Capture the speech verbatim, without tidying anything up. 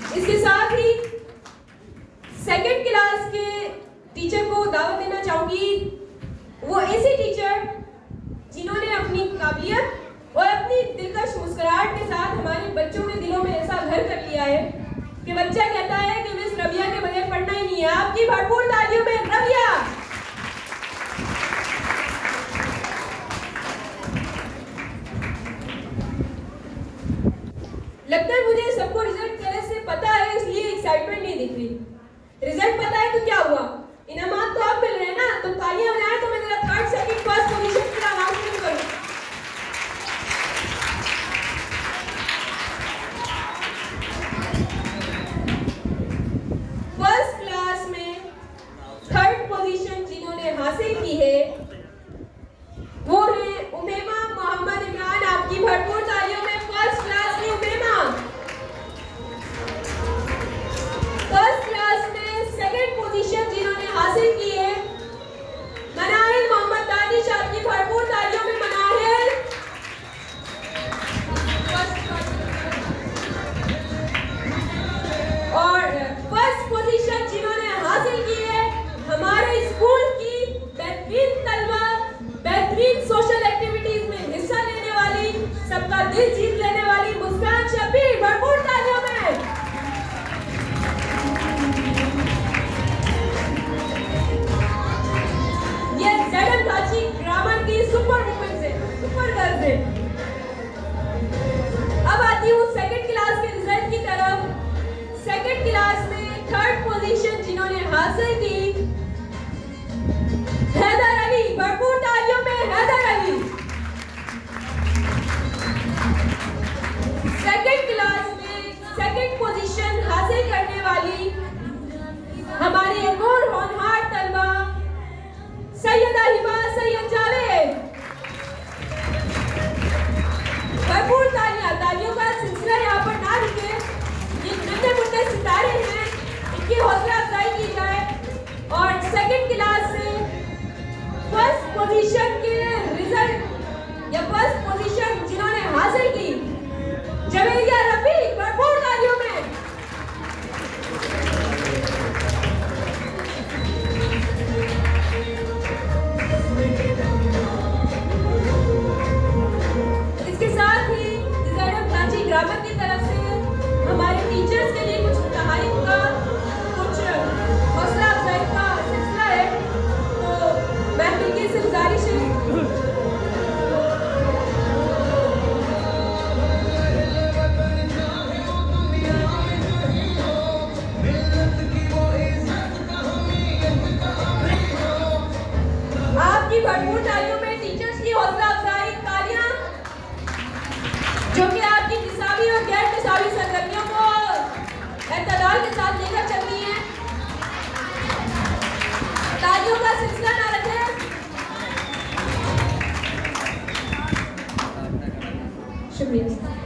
इसके साथ ही सेकंड क्लास के टीचर को दावत देना चाहूंगी। वो ऐसे टीचर जिन्होंने अपनी काबिलियत और अपनी दिलकश मुस्कुराहट के साथ हमारे बच्चों के दिलों में ऐसा घर कर लिया है कि बच्चा कहता है कि मिस रबिया के बगैर पढ़ना ही नहीं है। आपकी भरपूर तालियों में रबिया। लगता है मुझे सबको रिजल्ट पहले से पता है, इसलिए एक्साइटमेंट नहीं दिख रही। रिजल्ट पता है तो क्या हुआ, इनामात तो आप मिल रहे हैं ना, तो तालियां बजाएं तो मैं जरा थर्ड सेकंड फर्स्ट पोजीशन की अनाउंसमेंट करूं। फर्स्ट क्लास में थर्ड पोजीशन जिन्होंने हासिल की है वो है उमेमा मोहम्मद इमरान। आपकी भरपूर तालियों में फर्स्ट क्लास में उमेमा। फर्स्ट क्लास में सेकंड पोजीशन जिन्होंने हासिल की है मनाहिल मोहम्मद दानिश। आपकी भरपूर तालियों में मनाहिल। और फर्स्ट पोजीशन जिन्होंने हासिल की है हमारे स्कूल की बेहतरीन तलबा, बेहतरीन सोशल एक्टिविटीज में हिस्सा लेने वाली, सबका दिल जीत लेने वाली मुस्कान शबीर। भरपूर तालियों में। ये ज़ैनब गाची ग्रामर की सुपर वुमेन से, सुपर गर्ल से। अब आती हूँ सेकंड क्लास के रिजल्ट की तरफ। सेकंड क्लास में थर्ड पोजीशन जिन्होंने हासिल की हैदर अली। भरपूर तालियों में हैदर अली। सेकंड क्लास में सेकंड पोजीशन हासिल करने वाली हमारी एक और होनहार तलबा सैयदा हिबा सैयद जावेद। भरपूर तालियां। तालियों का सिलसिला यहाँ पर ना रुके। ये नन्हे मुन्ने सितारे हैं, इनकी हौसला अफजाई की जाए। और सेकंड क्लास से फर्स्ट पोजीशन के रिजल्ट या फर्स्ट पोजीशन जिन्होंने हासिल की जवेरिया रफीक। भरपूर तालियों में। इसके साथ ही ज़ैनब गाची ग्रामर की तरफ से हमारे टीचर्स के लिए कुछ तहाइफ का, कुछ हौसला अफजाई का सिलसिला है। तो मैं मिलके से गुजारिश है आपकी भरपूर तालियों में टीचर्स की हौसला अफजाई। तालियां जो कि आपकी निसाबी और गैर निसाबी सरगर्मियों को एतदाल के साथ लेकर चलती हैं। तालियों का सिलसिला ना रखें। शुक्रिया।